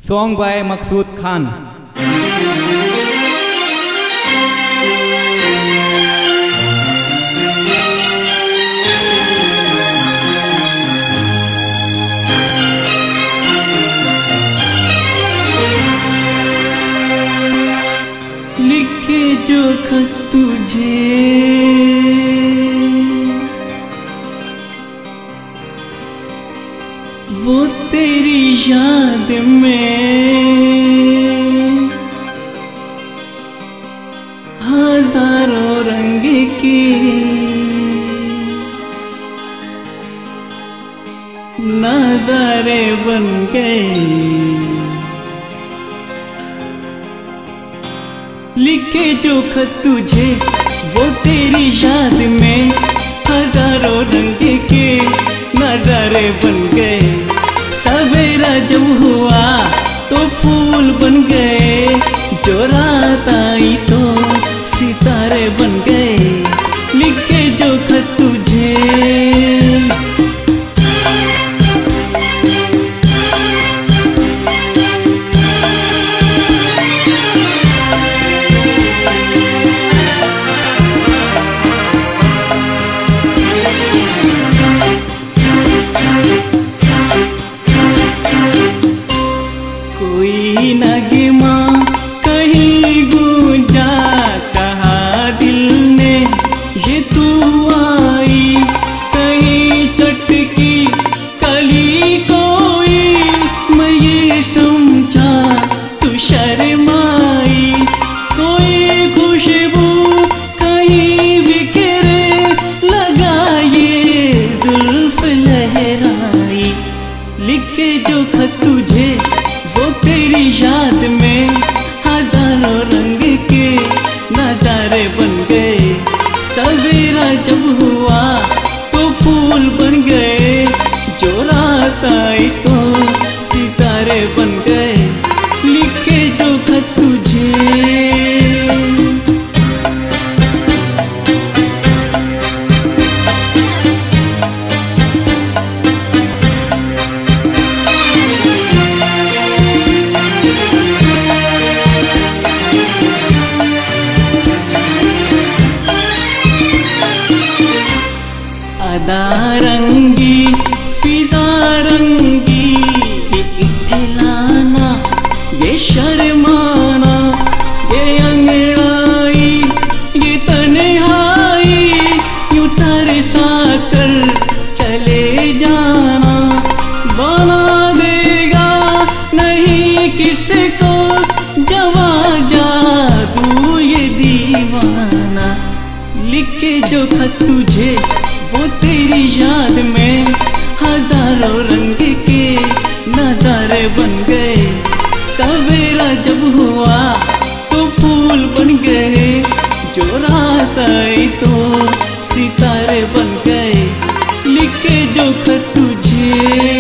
Song by मकसूद खान। लिखे जो खत तुझे वो तेरी याद में हजारों रंग के नजारे बन गए। लिखे जो खत तुझे वो तेरी याद में हजारों रंग के नजारे बन गए। सवेरा जब हुआ तो फूल बन गए, जो रात आई तो सितारे बन गए। लिखे जो खत तुझे नगमा कहीं गूंजा, कहा दिल ने ये तू आई। कहीं चटकी कली कोई, मैं ये समझा तू शर्माई। कोई खुशबू कहीं बिखरे, लगा ये जुल्फ लहराई। लिखे जो खत तुझे वो तेरी याद में हजारों रंग के नजारे बन गए। सवेरा जब हुआ तो फूल बन गए, जो रात आई तो सितारे बन गए। लिखे जो खत तुझे रंगी फिजा रंगी, ये इठलाना ये शर्माना, ये अंगड़ाई ये तन्हाई, यूं तरसा कर चले जाना। बना देगा नहीं किसको जवा जादू ये दीवाना। लिखे जो खत तुझे वो तेरी याद में हजारों रंग के नजारे बन गए। सवेरा जब हुआ तो फूल बन गए, जो रात आई तो सितारे बन गए। लिखे जो खत तुझे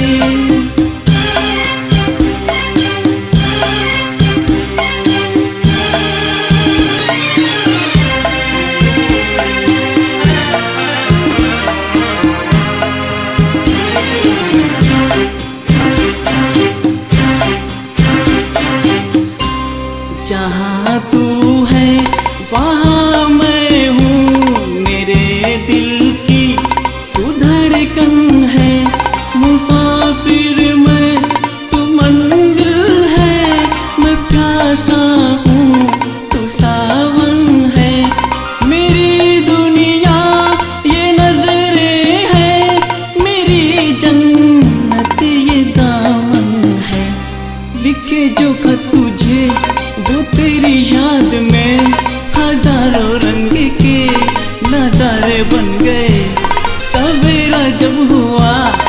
जहाँ तू है वहाँ मैं हूँ, मेरे दिल की तू धड़कन है। मुसाफिर मैं तू मंजिल है, मैं प्यासा हूँ तू सावन है। मेरी दुनिया ये नजरें है, मेरी जन्नत ये दामन है। लिखे जो खत तुझे वो तेरी याद में हजारों रंग के नजारे बन गए। सवेरा जब हुआ